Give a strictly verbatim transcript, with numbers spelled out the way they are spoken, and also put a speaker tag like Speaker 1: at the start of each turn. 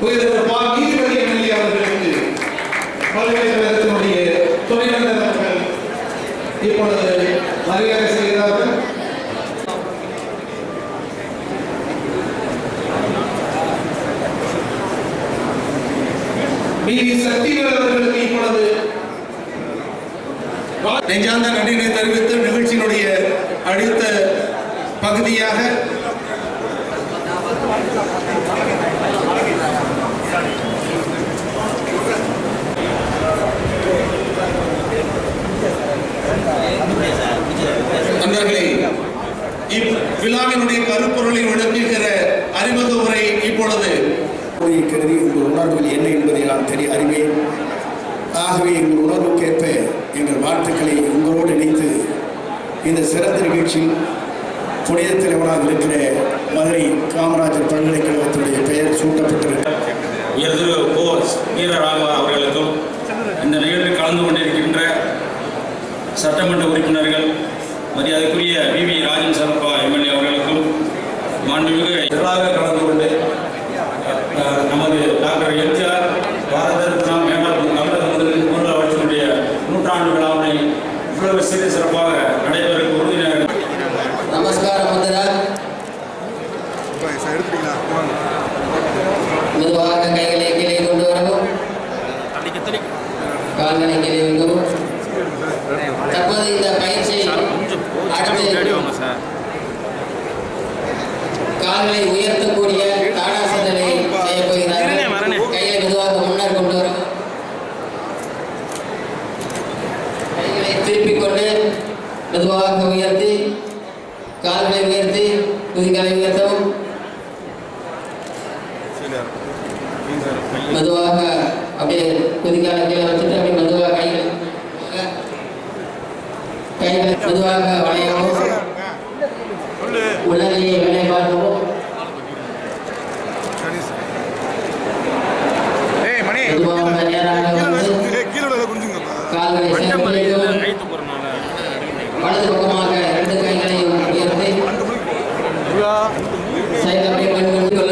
Speaker 1: நீதிபதி எம்எல்ஏ அவர்களுக்கு பல்கலைக்கழகத்தினுடைய துணைவேந்தர் அவர்கள் இப்பொழுது மரியாதை செய்கிறார்கள். சக்திவேல் அவர்களுக்கு இப்பொழுது நெஞ்சார்ந்த நன்றியை தெரிவித்து நிகழ்ச்சியினுடைய அடுத்த பகுதியாக நண்பர்களே, இவ்விழாவினுடைய கருப்பொருளை விளக்குகிற அறிமுக உரை இப்பொழுது
Speaker 2: கருதி உங்கள் உணர்வுகள் என்ன என்பதை நான் தெரிய அறிவேன். ஆகவே எங்கள் உணர்வுக்கேற்ப எங்கள் வாழ்த்துக்களை உங்களோடு இணைத்து இந்த சிறந்த நிகழ்ச்சியில் புனித தலைவராக இருக்கிற மதுரை காமராஜர் பல்கலைக்கழகத்தினுடைய பெயர் சூட்டப்பட்டிருக்கிறது.
Speaker 3: உயர்திரு கோச் வீர ராகவா அவர்களுக்கும் இந்த நிகழ்வில் கலந்து கொண்டிருக்கின்ற சட்டமன்ற உறுப்பினர்கள் மரியாதைக்குரிய V V Rajan Sarappa MLA அவர்களுக்கும் மாண்புமிகு திரளாக கலந்து கொண்டு நமது doctor M G R Bharat Ratna மேம்பாட்டு தமிழக முதலில் மூன்று வருஷனுடைய நூற்றாண்டு விழாவினை இவ்வளவு சிறு சிறப்பாக நடைபெறும் உறுதியாக
Speaker 4: நமஸ்காரம். மெதுவாக கைகளை கீழே கொண்டு வரவும், கால்களை கீழே வைக்கவும். தற்போது இந்த பயிற்சி கால்களை உயர்த்தக்கூடிய தாடாசனத்தை செய்ய போகிறார்கள். கைகளை மெதுவாக முன்னர் கொண்டு வரும். கைகளை திருப்பிக் கொண்டு மெதுவாக உயர்த்தி கால்களை உயர்த்தி குதிகாலை உயர்த்தவும். மெதுவாக அப்படியே குதிகாலை கீழே வச்சுட்டு அப்படியே மெதுவாக கைகளை கைகளை மெதுவாக வளையவும், உடலையே வேலை பார்க்கவும். மெதுவாக நேராக வந்து கால்களை சேர்த்து வலது பக்கமாக ரெண்டு கைகளையும் உயர்த்தி சைடு அப்படியே